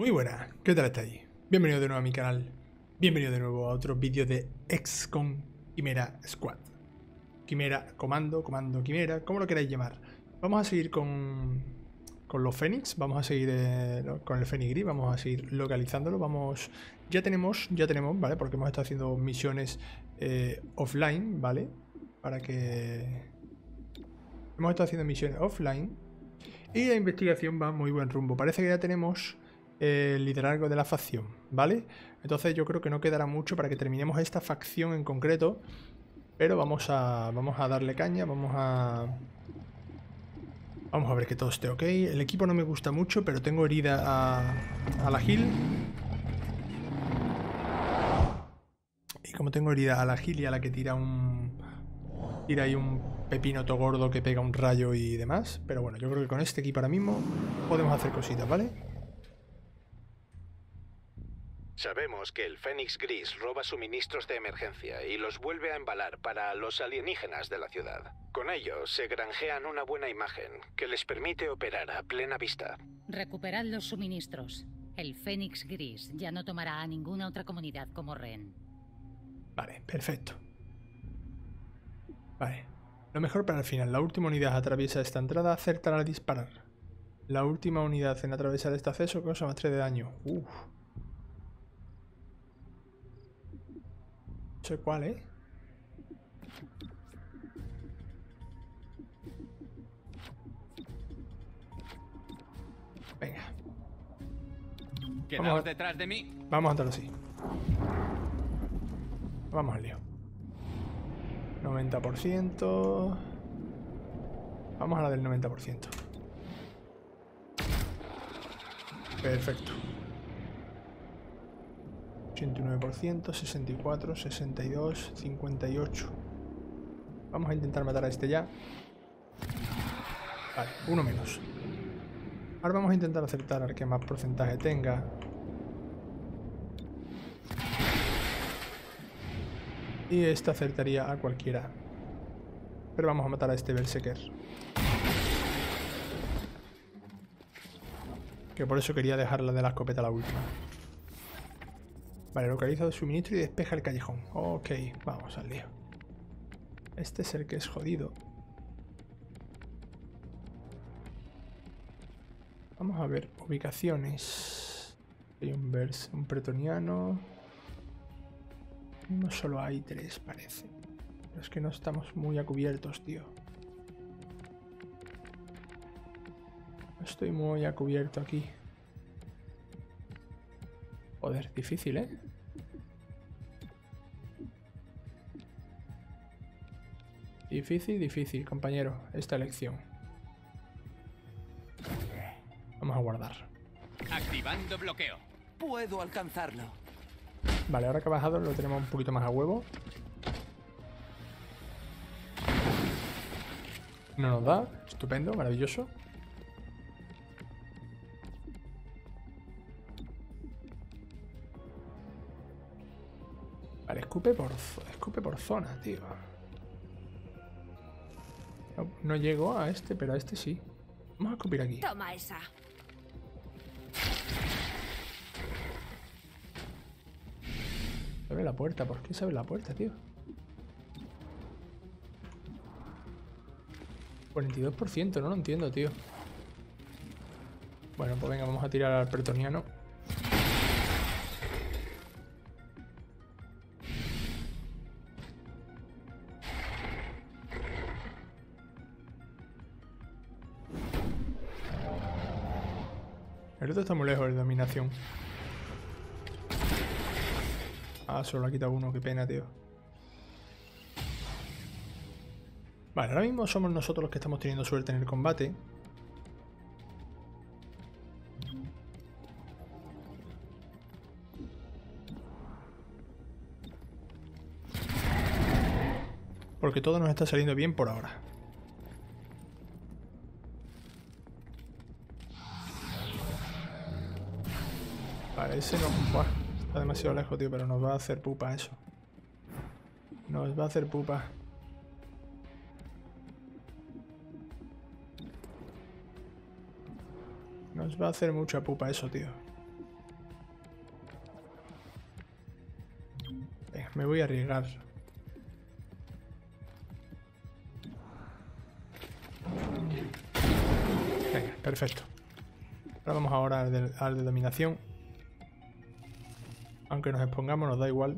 Muy buenas, ¿qué tal estáis? Bienvenido de nuevo a mi canal. Bienvenido de nuevo a otro vídeo de XCOM Chimera Squad. Chimera, comando, Chimera, como lo queráis llamar. Vamos a seguir con los Fénix, vamos a seguir con el Fénix Gris, vamos a seguir localizándolo. Ya tenemos, ¿vale? Porque hemos estado haciendo misiones offline, ¿vale? Hemos estado haciendo misiones offline y la investigación va muy buen rumbo. Parece que ya tenemos el liderazgo de la facción, ¿vale? Entonces yo creo que no quedará mucho para que terminemos esta facción en concreto, pero vamos a darle caña, vamos a ver que todo esté ok. El equipo no me gusta mucho, pero tengo herida a la heal. Y como tengo herida a la heal y a la que tira ahí un pepino todo gordo que pega un rayo y demás. Pero bueno, yo creo que con este equipo ahora mismo podemos hacer cositas, ¿vale? Sabemos que el Fénix Gris roba suministros de emergencia y los vuelve a embalar para los alienígenas de la ciudad. Con ello, se granjean una buena imagen que les permite operar a plena vista. Recuperad los suministros. El Fénix Gris ya no tomará a ninguna otra comunidad como rehén. Vale, perfecto. Vale. Lo mejor para el final. La última unidad atraviesa esta entrada, acertará al disparar. La última unidad en atravesar este acceso causa más 3 de daño. Uff. No sé cuál, ¿eh? Venga. Quedaos detrás de mí. Vamos a hacerlo así. Vamos al lío. 90%. Vamos a la del 90%. Perfecto. 89%, 64, 62, 58. Vamos a intentar matar a este ya. Vale, uno menos. Ahora vamos a intentar acertar al que más porcentaje tenga. Y este acertaría a cualquiera. Pero vamos a matar a este Berserker. Que por eso quería dejar la de la escopeta a la última. Vale, localiza el suministro y despeja el callejón. Ok, vamos al lío. Este es el que es jodido. Vamos a ver ubicaciones. Hay un pretoniano. No solo hay 3, parece. Pero es que no estamos muy a cubiertos, tío. No estoy muy a cubierto aquí. Joder, difícil, ¿eh? Difícil, compañero, esta elección. Vamos a guardar. Activando bloqueo. Puedo alcanzarlo. Vale, ahora que ha bajado lo tenemos un poquito más a huevo. No nos da. Estupendo, maravilloso. Vale, escupe por zona, tío. No llego a este, pero a este sí. Vamos a escupir aquí. Toma esa. Abre la puerta. ¿Por qué se abre la puerta, tío? 42%, no lo entiendo, tío. Bueno, pues venga, vamos a tirar al pretoniano. El otro está muy lejos de dominación. Ah, solo ha quitado uno, qué pena, tío. Vale, ahora mismo somos nosotros los que estamos teniendo suerte en el combate. Porque todo nos está saliendo bien por ahora. Vale, ese no... Buah, está demasiado lejos, tío, pero nos va a hacer pupa eso. Nos va a hacer pupa. Nos va a hacer mucha pupa eso, tío. me voy a arriesgar. Venga, perfecto. Ahora vamos ahora al de dominación. Aunque nos expongamos, nos da igual.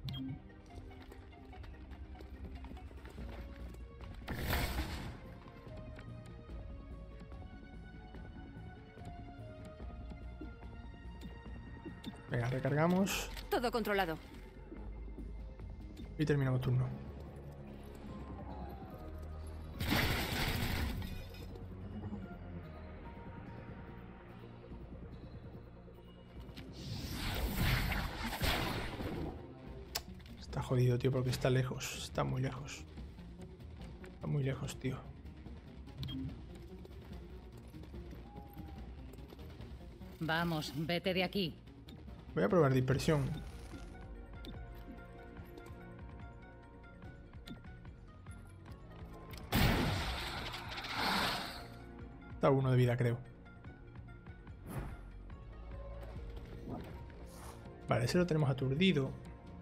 Venga, recargamos Todo controlado. y terminamos turno. Está jodido, tío, porque está lejos. Está muy lejos. Está muy lejos, tío. Vamos, vete de aquí. Voy a probar dispersión. Está uno de vida, creo. Vale, ese lo tenemos aturdido.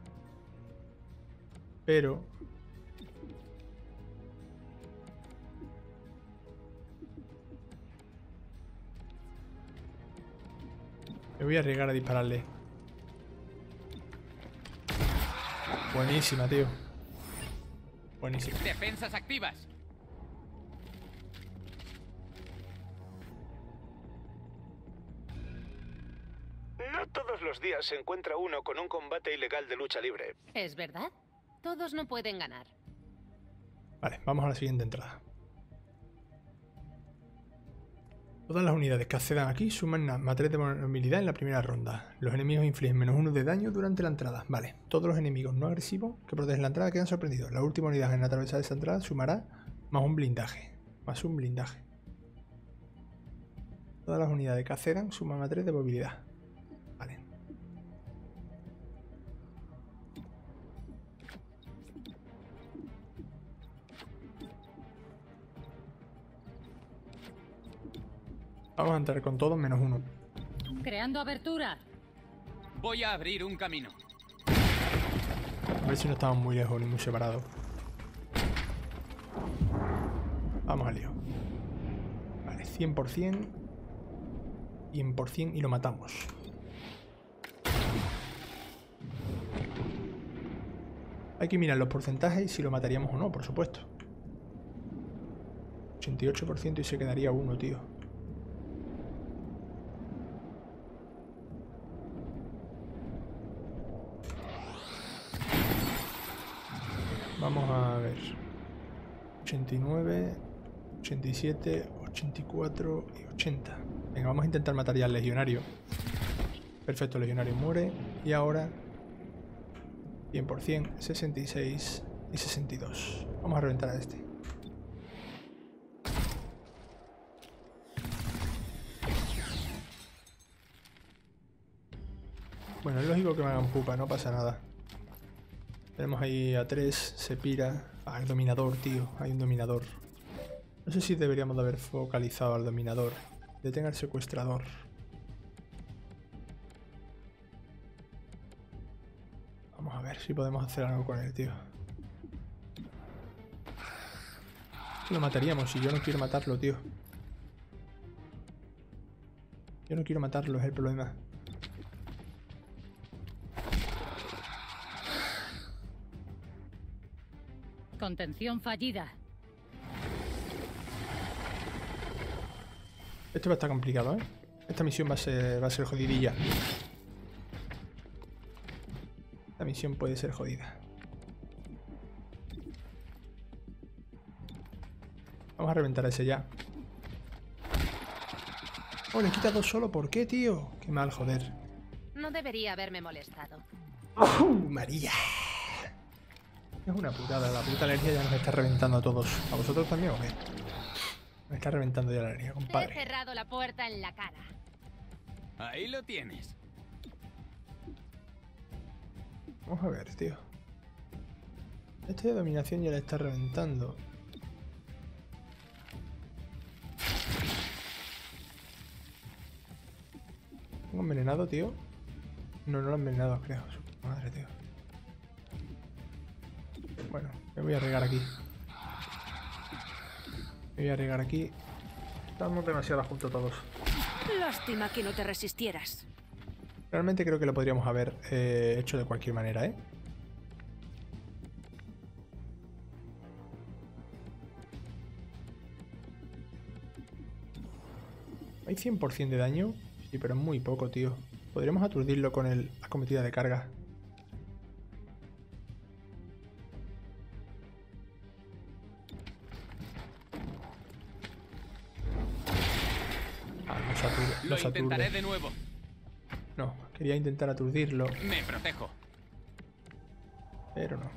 Pero... me voy a arriesgar a dispararle. Buenísima, tío. Buenísima. Defensas activas. No todos los días se encuentra uno con un combate ilegal de lucha libre. ¿Es verdad? Todos no pueden ganar. Vale, vamos a la siguiente entrada. Todas las unidades que accedan aquí suman más 3 de movilidad en la primera ronda. Los enemigos infligen -1 de daño durante la entrada. Vale, todos los enemigos no agresivos que protegen la entrada quedan sorprendidos. La última unidad en atravesar esa entrada sumará más un blindaje. Más un blindaje. Todas las unidades que accedan suman a 3 de movilidad. Vale. Vamos a entrar con todos -1. Creando abertura. Voy a abrir un camino. A ver si no estamos muy lejos ni muy separados. Vamos al lío. Vale, 100%. 100% y lo matamos. Hay que mirar los porcentajes y si lo mataríamos o no, por supuesto. 88% y se quedaría uno, tío. Vamos a ver. 89, 87, 84 y 80. Venga, vamos a intentar matar ya al legionario. Perfecto, el legionario muere. Y ahora 100%, 66 y 62. Vamos a reventar a este. Bueno, es lógico que me hagan pupa, no pasa nada. Tenemos ahí a 3, se pira. Ah, el dominador, tío. Hay un dominador. No sé si deberíamos de haber focalizado al dominador. Detenga al secuestrador. Vamos a ver si podemos hacer algo con él, tío. Lo mataríamos y yo no quiero matarlo, tío. Yo no quiero matarlo, es el problema. Contención fallida. Esto va a estar complicado, ¿eh? Esta misión va a ser jodidilla. Esta misión puede ser jodida. Vamos a reventar a ese ya. Oh, le quita 2 solo. ¿Por qué, tío? Qué mal, joder. No debería haberme molestado. María. Es una putada. La puta alergia ya nos está reventando a todos. ¿A vosotros también o qué? Me está reventando ya la alergia, Te he compadre. cerrado la puerta en la cara. Ahí lo tienes. Vamos a ver, tío. Este de dominación ya le está reventando. ¿Tengo envenenado, tío? No, no lo he envenenado, creo. Madre, tío. Bueno, me voy a regar aquí. Me voy a regar aquí. Estamos demasiado juntos todos. Lástima que no te resistieras. Realmente creo que lo podríamos haber hecho de cualquier manera, ¿eh? Hay 100% de daño. Sí, pero es muy poco, tío. Podríamos aturdirlo con la acometida de carga. Lo intentaré de nuevo. No, quería intentar aturdirlo. Me protejo. Pero no.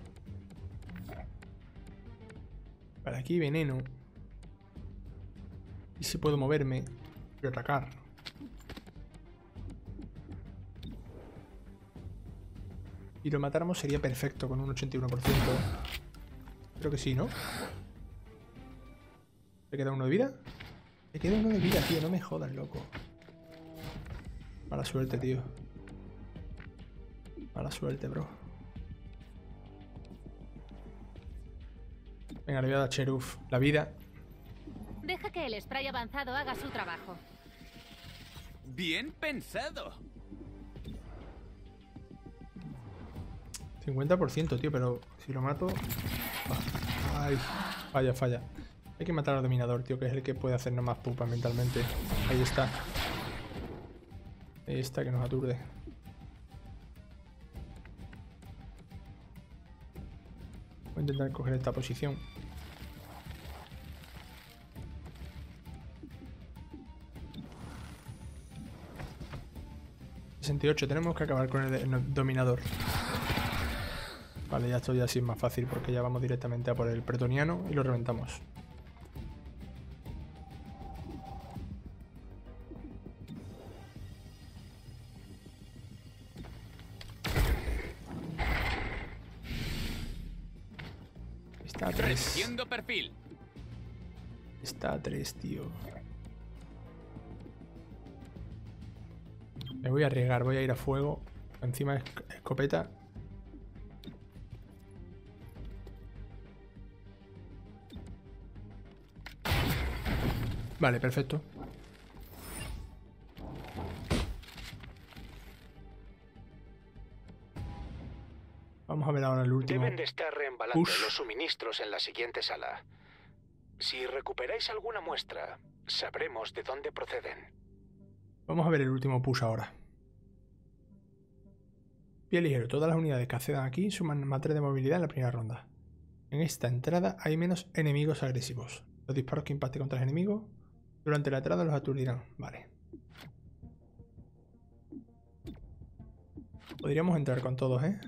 Para aquí veneno. Y si puedo moverme y atacar. Si lo matáramos sería perfecto con un 81%. Creo que sí, ¿no? ¿Le queda uno de vida? Le queda uno de vida, tío. No me jodas, loco. Mala suerte, tío. Mala suerte, bro. Venga, le voy a dar Cheruf. La vida. Deja que el spray avanzado haga su trabajo. Bien pensado. 50%, tío, pero si lo mato... Ay, falla, falla. Hay que matar al dominador, tío, que es el que puede hacernos más pupa mentalmente. Ahí está. Ahí está, que nos aturde. Voy a intentar coger esta posición. ...68, tenemos que acabar con el dominador. Vale, ya esto ya sí es más fácil porque ya vamos directamente a por el pretoniano y lo reventamos. Está a 3. Reduciendo perfil. Está a 3, tío. Me voy a arriesgar, voy a ir a fuego. Encima escopeta. Vale, perfecto. Vamos a ver ahora el último. Deben de estar reembalando los suministros en la siguiente sala. Si recuperáis alguna muestra, sabremos de dónde proceden. Vamos a ver el último push ahora. Pie ligero. Todas las unidades que accedan aquí suman más 3 de movilidad en la primera ronda. En esta entrada hay menos enemigos agresivos. Los disparos que impacten contra el enemigo durante la entrada los aturdirán. Vale. Podríamos entrar con todos, ¿eh?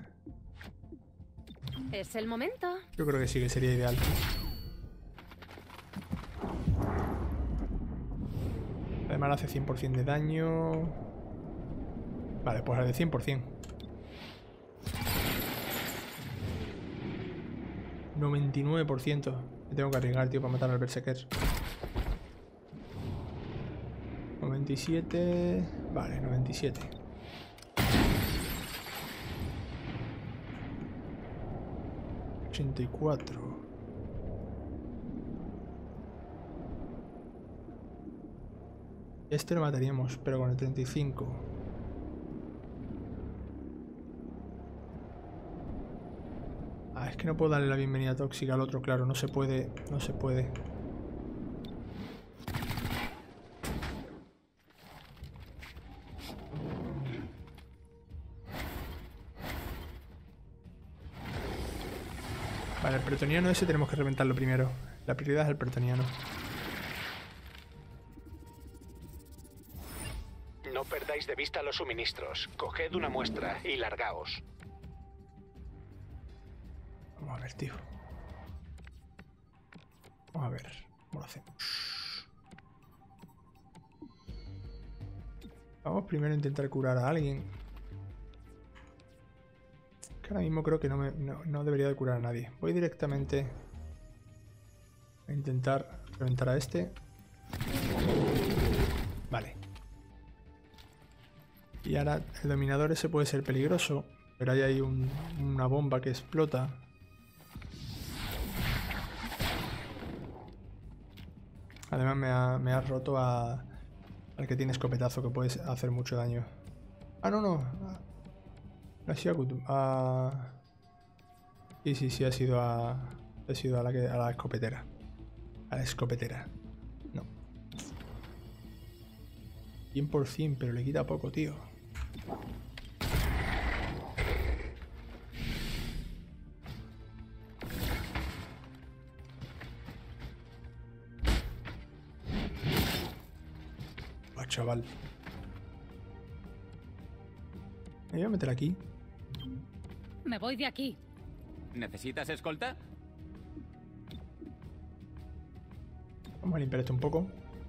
Es el momento. Yo creo que sí, que sería ideal. Además hace 100% de daño. Vale, pues al de 100%. 99%. Me tengo que arriesgar, tío, para matar al Berserker. 97. Vale, 97. ...84... Este lo mataríamos, pero con el 35... Ah, es que no puedo darle la bienvenida tóxica al otro, claro, no se puede, no se puede. Vale, el pretoniano ese tenemos que reventarlo primero. La prioridad es el pretoniano. No perdáis de vista los suministros. Coged una muestra y largaos. Vamos a ver, tío. Vamos a ver cómo lo hacemos. Vamos primero a intentar curar a alguien. Que ahora mismo creo que no debería de curar a nadie. Voy directamente a intentar reventar a este. Vale. Y ahora el dominador ese puede ser peligroso, pero ahí hay una bomba que explota. Además me ha roto al que tiene escopetazo, que puede hacer mucho daño. Ah, no. No ha sido Sí, ha sido a la escopetera. A la escopetera. No. 100%, pero le quita poco, tío. Oh, chaval. Me voy a meter aquí. Me voy de aquí. ¿Necesitas escolta? Vamos a limpiar esto un poco.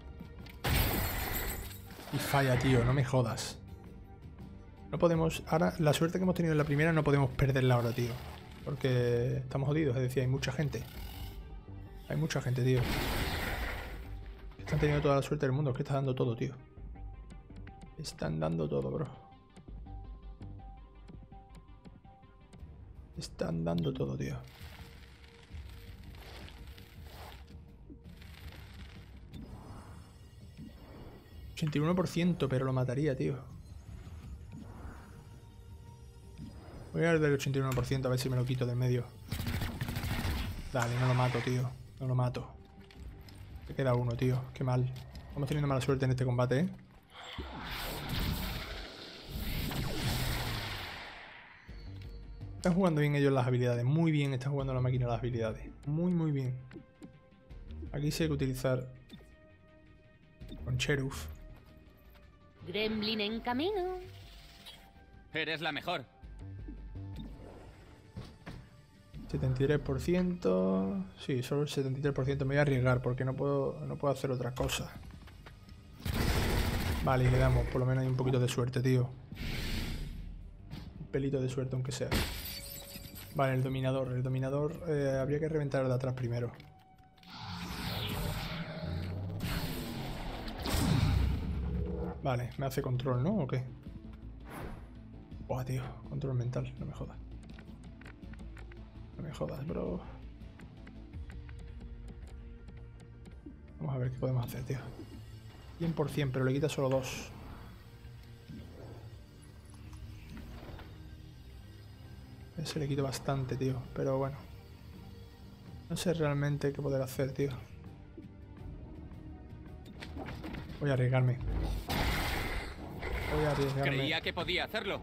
Y falla, tío, no me jodas. No podemos... Ahora, la suerte que hemos tenido en la primera no podemos perderla ahora, tío. Porque estamos jodidos, es decir, hay mucha gente. Hay mucha gente, tío. Están teniendo toda la suerte del mundo, es que está dando todo, tío. Están dando todo, bro. Están dando todo, tío. ...81%, pero lo mataría, tío. Voy a ver del 81%, a ver si me lo quito del medio. Dale, no lo mato, tío. No lo mato. Me queda uno, tío. Qué mal. Estamos teniendo mala suerte en este combate, ¿eh? Están jugando bien ellos las habilidades. Muy bien están jugando la máquina las habilidades. Muy bien. Aquí sí hay que utilizar... con Sheriff. Gremlin en camino. Eres la mejor. 73%... Sí, solo el 73%. Me voy a arriesgar porque no puedo hacer otra cosa. Vale, y le damos. Por lo menos hay un poquito de suerte, tío. Un pelito de suerte, aunque sea. Vale, el dominador. El dominador habría que reventar el de atrás primero. Vale, me hace control, ¿no? ¿O qué? Buah, tío. Control mental. No me jodas. No me jodas, bro. Vamos a ver qué podemos hacer, tío. 100%, pero le quita solo 2. Ese le quito bastante, tío. Pero bueno. No sé realmente qué poder hacer, tío. Voy a arriesgarme. Voy a arriesgarme. Creía que podía hacerlo.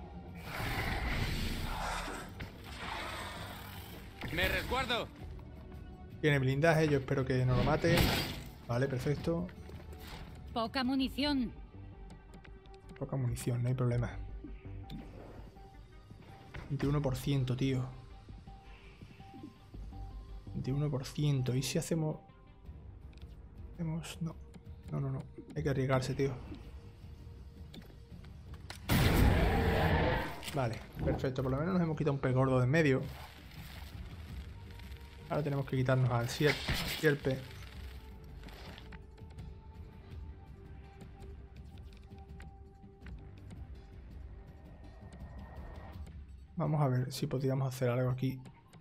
¡Me resguardo! Tiene blindaje, yo espero que no lo mate. Vale, perfecto. Poca munición. Poca munición, no hay problema. 21%, tío. 21%. ¿Y si hacemos...? No. No. Hay que arriesgarse, tío. Vale, perfecto. Por lo menos nos hemos quitado un pez gordo de en medio. Ahora tenemos que quitarnos al sierpe. Vamos a ver si podríamos hacer algo aquí.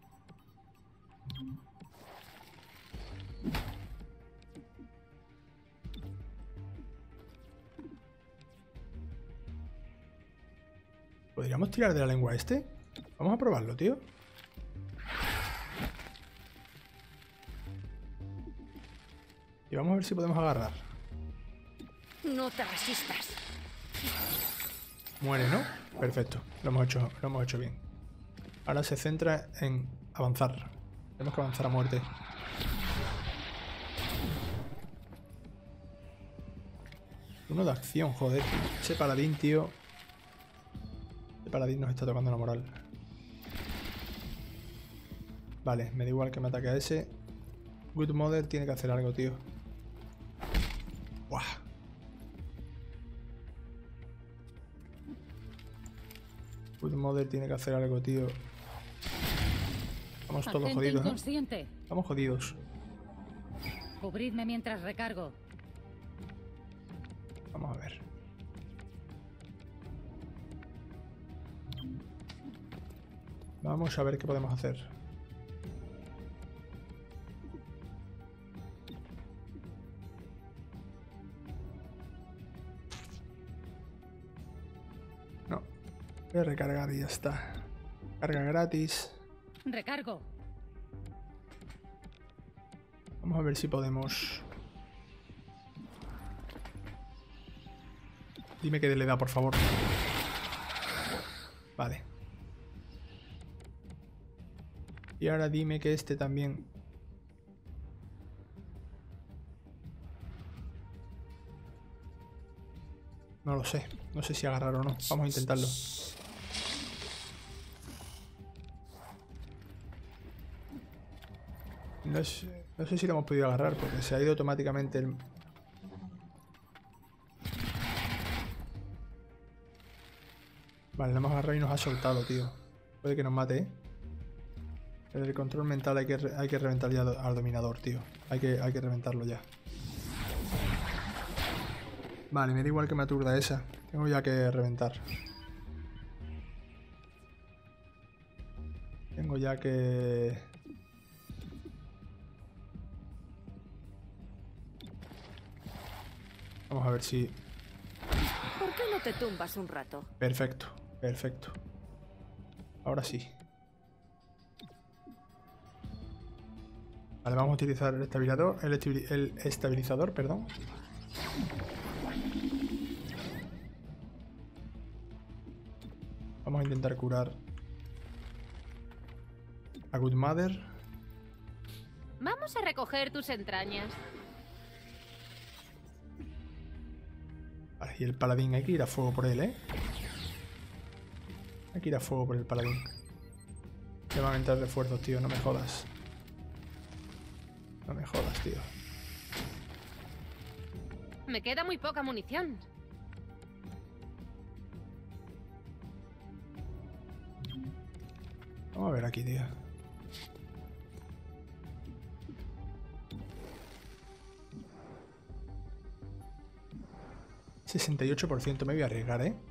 ¿Podríamos tirar de la lengua este? Vamos a probarlo, tío. Y vamos a ver si podemos agarrar. No te resistas. Muere, ¿no? Perfecto. Lo hemos hecho bien. Ahora se centra en avanzar. Tenemos que avanzar a muerte. Uno de acción, joder. Ese paladín, tío. Ese paladín nos está tocando la moral. Vale, me da igual que me ataque a ese. Good Mother tiene que hacer algo, tío. Buah. Good Mother tiene que hacer algo, tío. Estamos todos Agente jodidos, ¿eh? inconsciente. Estamos jodidos. Cubridme mientras recargo. Vamos a ver. Vamos a ver qué podemos hacer. Voy a recargar y ya está. Carga gratis. Recargo. Vamos a ver si podemos... Dime que le da, por favor. Vale. Y ahora dime que este también... No lo sé. No sé si agarrar o no. Vamos a intentarlo. No sé si lo hemos podido agarrar porque se ha ido automáticamente el... Vale, lo hemos agarrado y nos ha soltado, tío. Puede que nos mate, ¿eh? Pero el control mental hay que reventar ya al dominador, tío. Hay que reventarlo ya. Vale, me da igual que me aturda esa. Tengo ya que reventar. Tengo ya que... Vamos a ver si... ¿Por qué no te tumbas un rato? Perfecto, perfecto. Ahora sí. Vale, vamos a utilizar el estabilizador, el estabilizador, perdón. Vamos a intentar curar a Good Mother. Vamos a recoger tus entrañas. Vale, y el paladín, hay que ir a fuego por él, ¿eh? Hay que ir a fuego por el paladín. Le van a entrar refuerzos, tío, no me jodas. No me jodas, tío. Me queda muy poca munición. Vamos a ver aquí, tío. ...68%, me voy a arriesgar, ¿eh?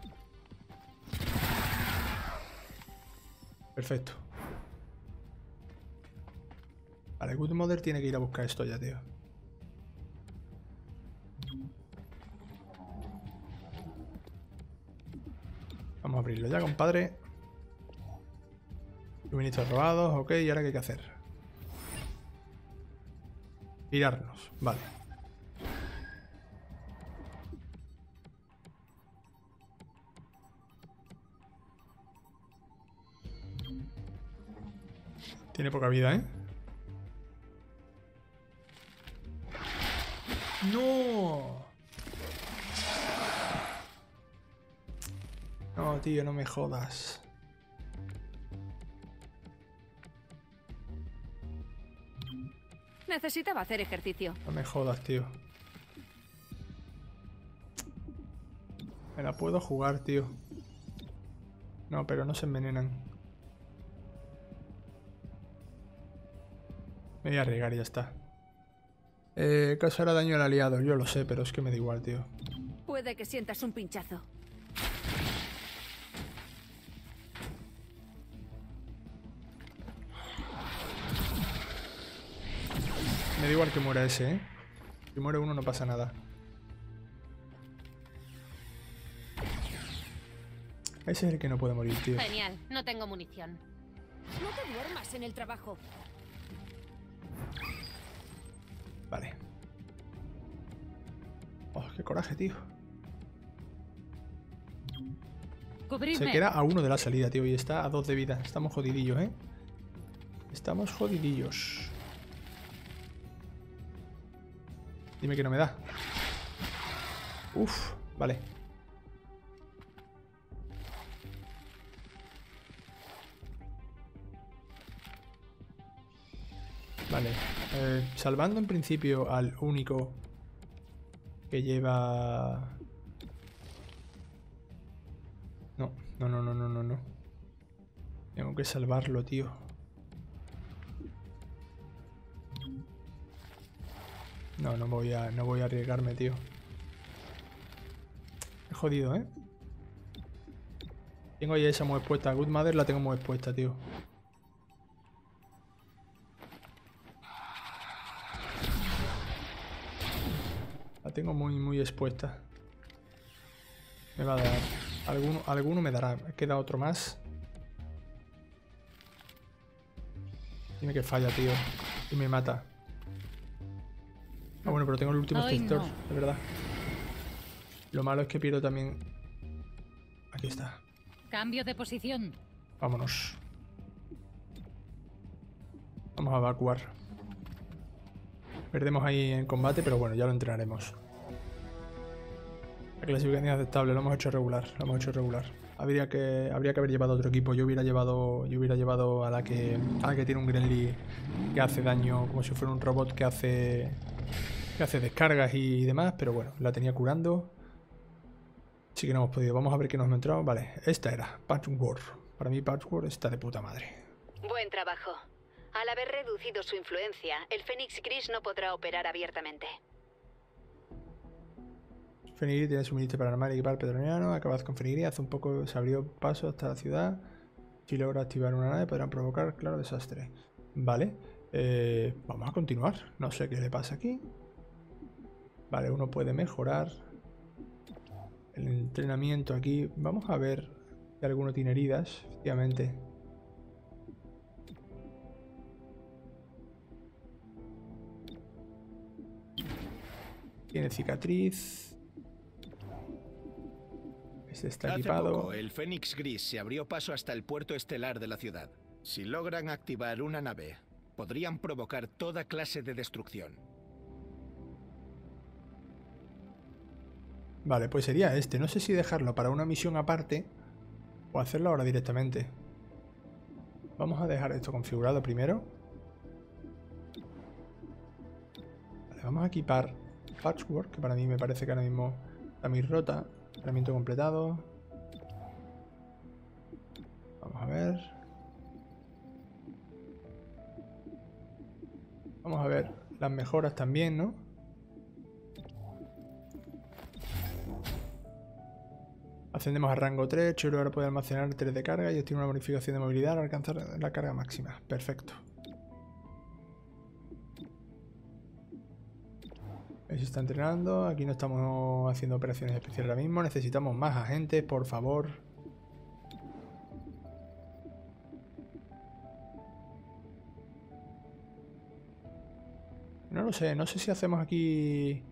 Perfecto. Vale, Good Mother tiene que ir a buscar esto ya, tío. Vamos a abrirlo ya, compadre. Suministros robados, ok, ¿y ahora qué hay que hacer? Girarnos, vale. Tiene poca vida, ¿eh? ¡No! No, tío, no me jodas. Necesitaba hacer ejercicio. No me jodas, tío. Me la puedo jugar, tío. No, pero no se envenenan. Me voy a arriesgar y ya está. Causará daño al aliado, yo lo sé, pero es que me da igual, tío. Puede que sientas un pinchazo. Me da igual que muera ese, ¿eh? Si muere uno no pasa nada. Ese es el que no puede morir, tío. Genial, no tengo munición. No te duermas en el trabajo. Vale. Oh, qué coraje, tío. Cubridme. Se queda a 1 de la salida, tío, y está a 2 de vida. Estamos jodidillos, ¿eh? Estamos jodidillos. Dime que no me da. Uf, vale. Vale. Salvando en principio al único que lleva... No. Tengo que salvarlo, tío. No voy a arriesgarme, tío. He jodido, ¿eh? Tengo ya esa muy expuesta. Good Mother la tengo muy expuesta, tío. La tengo muy expuesta. Me va a dar. Alguno me dará. Queda otro más. Dime que falla, tío. Y me mata. Ah, bueno, pero tengo el último Ay, sector, no. de verdad. Lo malo es que pierdo también... Aquí está. Cambio de posición. Vámonos. Vamos a evacuar. Perdemos ahí en combate, pero bueno, ya lo entrenaremos. La clasificación es aceptable, lo hemos hecho regular. Habría que haber llevado otro equipo. Yo hubiera llevado a la que tiene un Gremlin que hace daño como si fuera un robot que hace descargas y demás, pero bueno, la tenía curando. Así que no hemos podido. Vamos a ver qué nos hemos entrado. Vale, esta era Patchwork. Para mí Patchwork está de puta madre. Buen trabajo. Al haber reducido su influencia, el Fénix Gris no podrá operar abiertamente. Fenigri tiene suministro para armar y equipar petroniano. Acabad con Fenigri. Hace un poco se abrió paso hasta la ciudad. Si logra activar una nave podrán provocar claro desastre. Vale. Vamos a continuar. No sé qué le pasa aquí. Vale, uno puede mejorar el entrenamiento aquí. Vamos a ver si alguno tiene heridas. Efectivamente. Tiene cicatriz. Este está Hace equipado. poco, el Fénix Gris se abrió paso hasta el puerto estelar de la ciudad. Si logran activar una nave, podrían provocar toda clase de destrucción. Vale, pues sería este. No sé si dejarlo para una misión aparte o hacerlo ahora directamente. Vamos a dejar esto configurado primero. Vale, vamos a equipar Patchwork, que para mí me parece que ahora mismo está muy rota. Entrenamiento completado. Vamos a ver. Vamos a ver las mejoras también, ¿no? Ascendemos a rango 3. Chulo ahora puede almacenar 3 de carga y obtiene una bonificación de movilidad al alcanzar la carga máxima. Perfecto. Ahí se está entrenando. Aquí no estamos haciendo operaciones especiales ahora mismo. Necesitamos más agentes, por favor. No lo sé. No sé si hacemos aquí...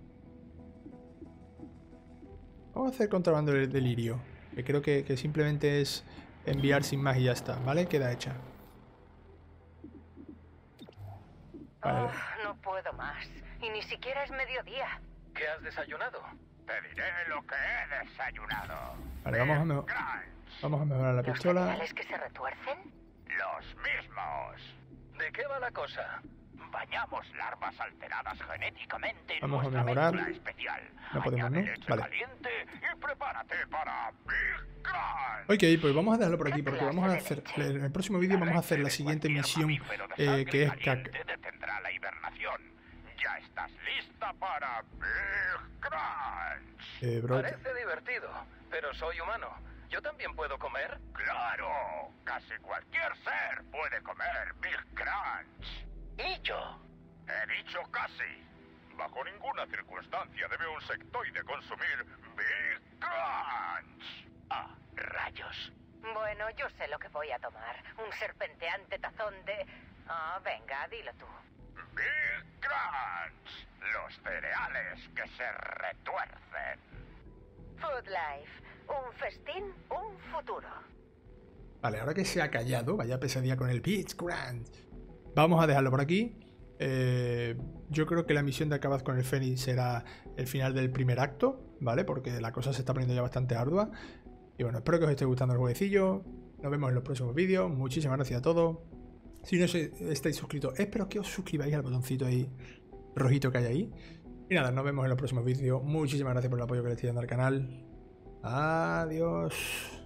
Vamos a hacer contrabando de lirio. Que creo que simplemente es enviar sin más y ya está. ¿Vale? Queda hecha. Vale. No puedo más. Y ni siquiera es mediodía. ¿Qué has desayunado? Te diré lo que he desayunado. Vale, vamos a mejorar la ¿Los pistola. cereales que se retuercen? Los mismos. ¿De qué va la cosa? Bañamos larvas alteradas genéticamente en Vamos a nuestra mejorar. mezcla especial. No podemos, Añade ¿no? leche Vale. caliente y prepárate para Big Crunch. Ok, pues vamos a dejarlo por aquí porque vamos a hacer... En el próximo vídeo vamos a hacer la siguiente misión que es CAC. Detendrá la hibernación. Ya estás lista para Big Crunch. Bro, Parece divertido, pero soy humano. ¿Yo también puedo comer? Claro, casi cualquier ser puede comer Big Crunch. ¿Y yo? He dicho casi. Bajo ninguna circunstancia debe un sectoide consumir Big Crunch. Ah, rayos. Bueno, yo sé lo que voy a tomar. Un serpenteante tazón de... venga, dilo tú. Big Crunch. Los cereales que se retuercen. Food Life. Un festín, un futuro. vale, ahora que se ha callado, vaya pesadilla con el Big Crunch. Vamos a dejarlo por aquí. Yo creo que la misión de acabar con el Fénix será el final del primer acto, ¿vale? Porque la cosa se está poniendo ya bastante ardua. Y bueno, espero que os esté gustando el jueguecillo. Nos vemos en los próximos vídeos. Muchísimas gracias a todos. Si no estáis suscritos, espero que os suscribáis al botoncito ahí rojito que hay ahí. Y nada, nos vemos en los próximos vídeos. Muchísimas gracias por el apoyo que le estáis dando al canal. Adiós.